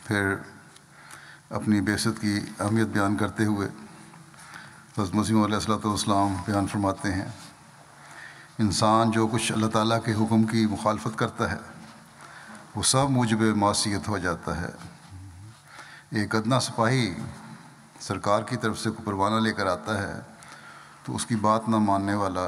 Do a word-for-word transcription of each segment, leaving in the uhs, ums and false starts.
پھر اپنی بعثت کی اہمیت بیان کرتے ہوئے حضرت مسیح علیہ الصلوۃ والسلام بیان فرماتے ہیں، انسان جو کچھ اللہ تعالیٰ کے حکم کی مخالفت کرتا ہے وہ سب موجب معصیت ہو جاتا ہے۔ ایک ادنا سپاہی سرکار کی طرف سے کوئی پروانہ لے کر آتا ہے تو اس کی بات نہ ماننے والا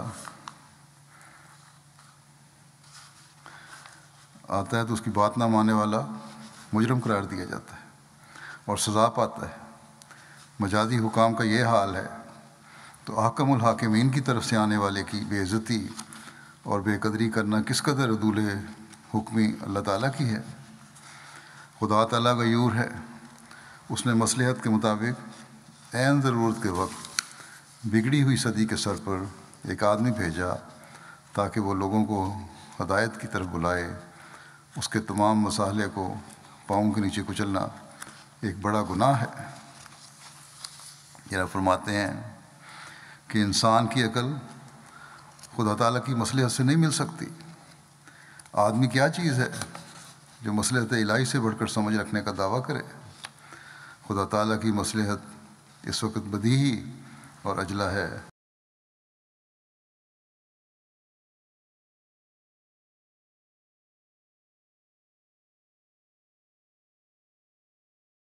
آتا ہے تو اس کی بات نہ ماننے والا مجرم قرار دیا جاتا ہے اور سزا پاتا ہے۔ مجازی حکام کا یہ حال ہے تو احکم الحاکمین کی طرف سے آنے والے کی بے عزتی اور بے قدری کرنا کس قدر عدول حکمی اللہ تعالیٰ کی ہے۔ خدا تعالیٰ غیور ہے، اس نے مصلحت کے مطابق عین ضرورت کے وقت بگڑی ہوئی صدی کے سر پر ایک آدمی بھیجا تاکہ وہ لوگوں کو ہدایت کی طرف بلائے۔ اس کے تمام مصالحے کو پاؤں کے نیچے کچلنا ایک بڑا گناہ ہے۔ یہ فرماتے ہیں کہ انسان کی عقل خدا تعالیٰ کی مصلحت سے نہیں مل سکتی۔ آدمی کیا چیز ہے جو مصلحت الہی سے بڑھ کر سمجھ رکھنے کا دعویٰ کرے؟ خدا تعالیٰ کی مصلحت اس وقت بدیہی اور اجلا ہے